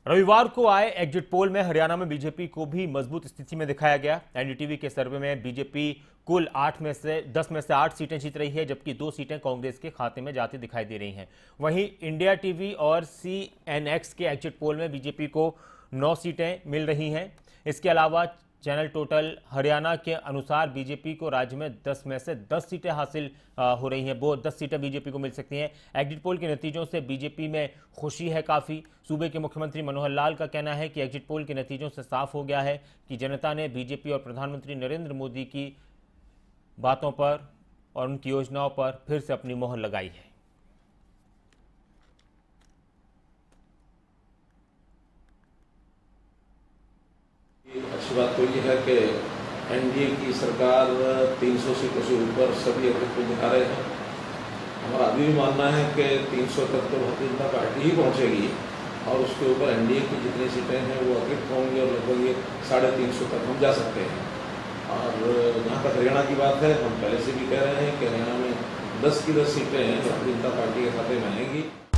रविवार को आए एग्जिट पोल में हरियाणा में बीजेपी को भी मजबूत स्थिति में दिखाया गया। एनडीटीवी के सर्वे में बीजेपी कुल 10 में से 8 सीटें जीत रही है, जबकि 2 सीटें कांग्रेस के खाते में जाती दिखाई दे रही हैं। वहीं इंडिया टीवी और CNX के एग्जिट पोल में बीजेपी को 9 सीटें मिल रही हैं। इसके अलावा चैनल टोटल हरियाणा के अनुसार बीजेपी को राज्य में 10 में से 10 सीटें हासिल हो रही हैं। वो 10 सीटें बीजेपी को मिल सकती हैं। एग्जिट पोल के नतीजों से बीजेपी में खुशी है काफ़ी। सूबे के मुख्यमंत्री मनोहर लाल का कहना है कि एग्जिट पोल के नतीजों से साफ हो गया है कि जनता ने बीजेपी और प्रधानमंत्री नरेंद्र मोदी की बातों पर और उनकी योजनाओं पर फिर से अपनी मोहर लगाई है। अच्छी बात तो ये है कि एनडीए की सरकार 300 सीटों से ऊपर सभी एग्जिट पोल दिखा रहे हैं। हमारा अभी भी मानना है कि 300 तक तो भारतीय जनता पार्टी ही पहुंचेगी और उसके ऊपर एनडीए की जितनी सीटें हैं वो अतिरिक्त होंगी और लगभग ये 350 तक हम जा सकते हैं। और जहाँ तक हरियाणा की बात है, हम पहले से भी कह रहे हैं कि हरियाणा में 10 की 10 सीटें भारतीय जनता पार्टी के खाते में आएंगी।